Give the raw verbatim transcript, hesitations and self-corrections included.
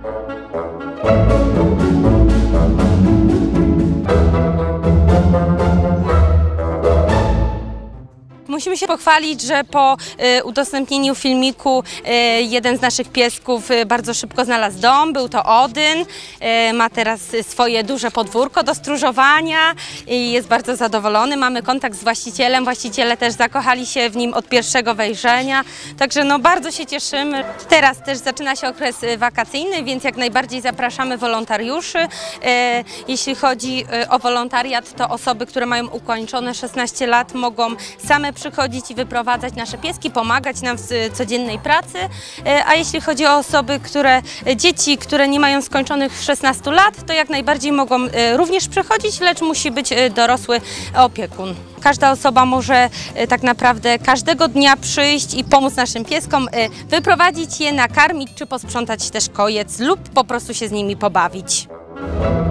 Musimy się pochwalić, że po y, udostępnieniu filmiku y, jeden z naszych piesków y, bardzo szybko znalazł dom. Był to Odyn. Y, ma teraz swoje duże podwórko do stróżowania i jest bardzo zadowolony. Mamy kontakt z właścicielem. Właściciele też zakochali się w nim od pierwszego wejrzenia. Także no, bardzo się cieszymy. Teraz też zaczyna się okres wakacyjny, więc jak najbardziej zapraszamy wolontariuszy. Y, jeśli chodzi y, o wolontariat, to osoby, które mają ukończone szesnaście lat, mogą same przychodzić i wyprowadzać nasze pieski, pomagać nam w codziennej pracy, a jeśli chodzi o osoby, które, dzieci, które nie mają skończonych szesnastu lat, to jak najbardziej mogą również przychodzić, lecz musi być dorosły opiekun. Każda osoba może tak naprawdę każdego dnia przyjść i pomóc naszym pieskom, wyprowadzić je, nakarmić czy posprzątać też kojec lub po prostu się z nimi pobawić.